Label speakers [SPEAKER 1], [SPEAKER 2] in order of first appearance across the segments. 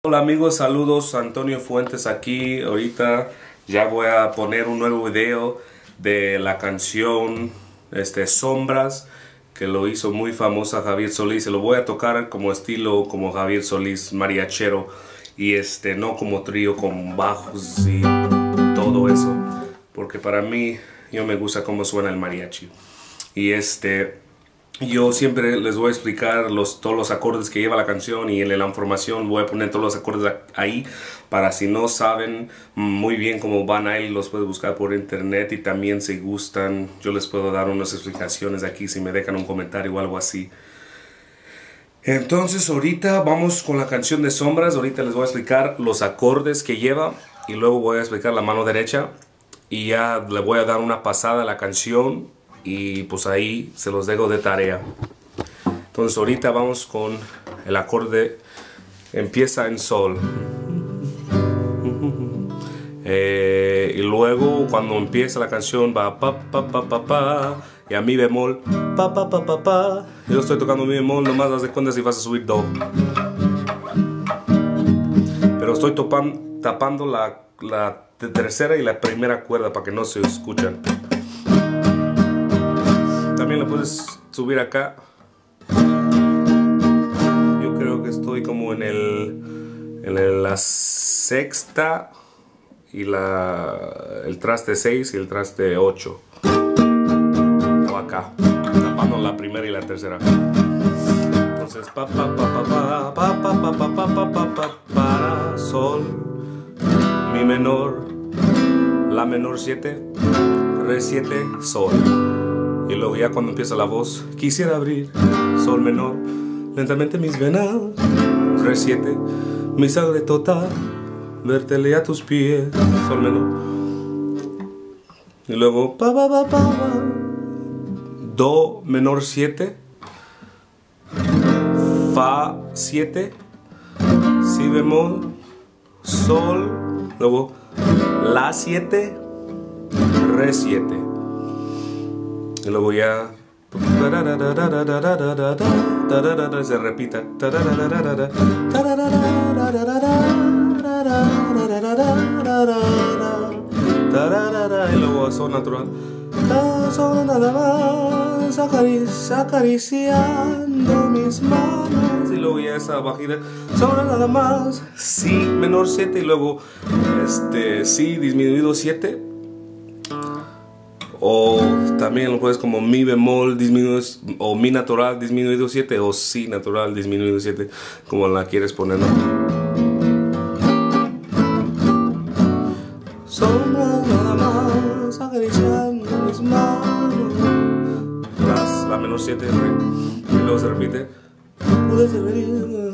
[SPEAKER 1] Hola amigos, saludos, Antonio Fuentes aquí. Ahorita ya voy a poner un nuevo video de la canción Sombras, que lo hizo muy famosa Javier Solís. Se lo voy a tocar como estilo como Javier Solís, mariachero, y no como trío con bajos y todo eso, porque para mí yo me gusta cómo suena el mariachi. Y yo siempre les voy a explicar todos los acordes que lleva la canción, y en la información voy a poner todos los acordes ahí, para si no saben muy bien cómo van ahí, los pueden buscar por internet. Y también si gustan, yo les puedo dar unas explicaciones aquí si me dejan un comentario o algo así. Entonces ahorita vamos con la canción de Sombras. Ahorita les voy a explicar los acordes que lleva, y luego voy a explicar la mano derecha, y ya le voy a dar una pasada a la canción. Y pues ahí se los dejo de tarea. Entonces ahorita vamos con el acorde. Empieza en sol. Y luego cuando empieza la canción va pa pa pa pa pa. Y a mi bemol pa pa pa pa pa. Yo estoy tocando mi bemol, nomás haz de cuenta si vas a subir do. Pero estoy tapando la tercera y la primera cuerda para que no se escuchan. También lo puedes subir acá. Yo creo que estoy como en la sexta, y el traste 6 y el traste 8. O acá, tapando la primera y la tercera. Entonces pa pa pa pa pa pa pa pa pa pa pa pa para sol, mi menor, la menor 7, re 7, sol. Y luego ya cuando empieza la voz, quisiera abrir, sol menor, lentamente mis venas, re 7, mi sangre total, vértele a tus pies, sol menor. Y luego pa pa pa pa, do menor 7, fa 7, si bemol, sol, luego la 7, re 7. Y luego ya se repita. Y luego sol natural. Solo nada más acariciando mis manos. Y luego ya esa bajida. Solo nada más. Si menor 7. Y luego si disminuido 7. O también lo puedes como mi bemol disminuido, o mi natural disminuido 7, o si natural disminuido 7, como la quieres poner, ¿no? Sombra nada más acariciando mis manos. La menor 7, y luego se repite. Pude servir.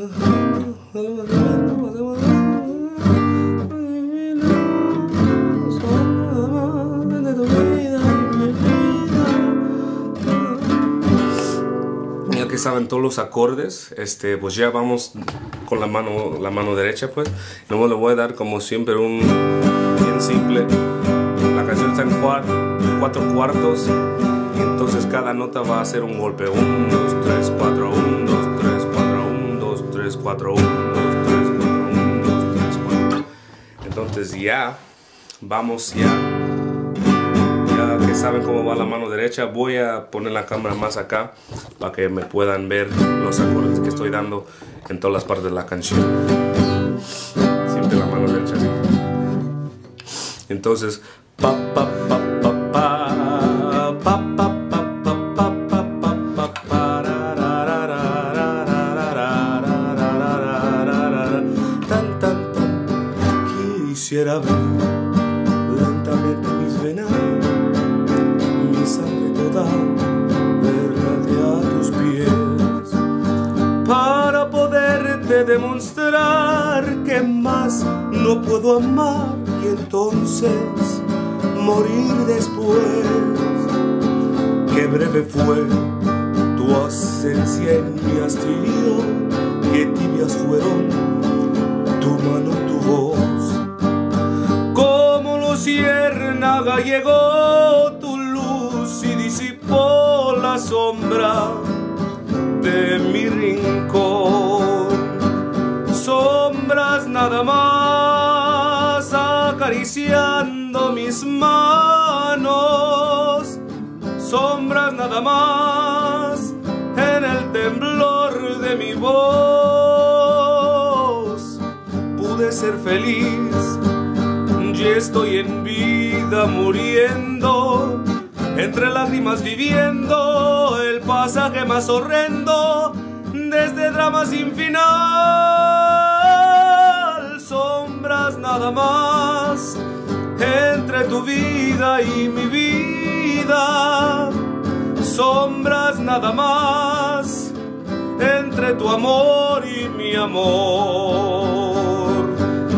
[SPEAKER 1] Que saben todos los acordes, pues ya vamos con la mano derecha, pues. Luego le voy a dar como siempre un bien simple. La canción está en 4 cuartos, y entonces cada nota va a ser un golpe. 1, 2, 3, 4, 1, 2, 3, 4, 1, 2, 3, 4, 1, 2, 3, 4, 1, 2, 3, 4. Entonces ya vamos que saben cómo va la mano derecha. Voy a poner la cámara más acá para que me puedan ver los acordes que estoy dando en todas las partes de la canción. Siempre la mano derecha así. Entonces pa pa pa pa pa pa pa pa. Quisiera abrir lentamente mis venas, mi sangre toda, verte a tus pies, para poderte demostrar que más no puedo amar, y entonces morir después. Qué breve fue tu ausencia en mi hastío, qué tibias fueron tu mano, tu voz. Como luciérnaga llegó tu luz y disipó la sombra de mi rincón. Sombras sombras nada más acariciando mis manos, sombras nada más en el temblor de mi voz. Pude ser feliz, ya estoy en vida muriendo, entre lágrimas viviendo el pasaje más horrendo de este drama sin final. Sombras nada más entre tu vida y mi vida, sombras nada más entre tu amor y mi amor.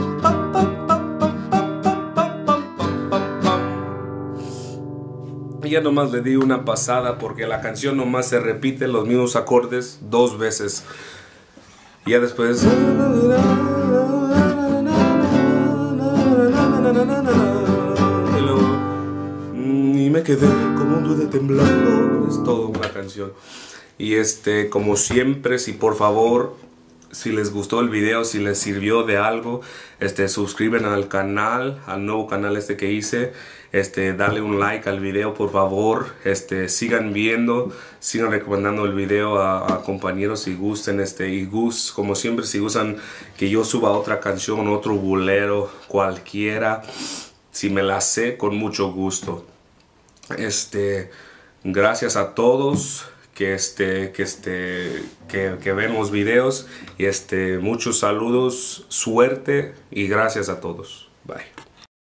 [SPEAKER 1] Ya nomás le di una pasada porque la canción nomás se repite los mismos acordes 2 veces. Y ya después... Y me quedé como un duende temblando. Es toda una canción. Y como siempre, si por favor, si les gustó el video, si les sirvió de algo, suscriben al canal, al nuevo canal que hice. Dale un like al video, por favor. Sigan viendo, sigan recomendando el video a compañeros si gusten. Y como siempre, si gustan que yo suba otra canción, otro bolero, cualquiera, si me la sé, con mucho gusto. Gracias a todos que ven los videos, y muchos saludos, suerte y gracias a todos. Bye.